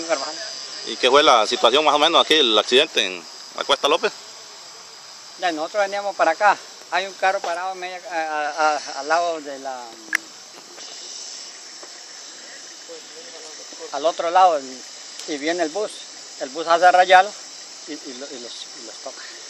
Carvajal. ¿Y qué fue la situación más o menos aquí, el accidente en la Cuesta López? Ya, nosotros veníamos para acá. Hay un carro parado al lado de la... al otro lado, y viene el bus. El bus hace rayarlo y los toca.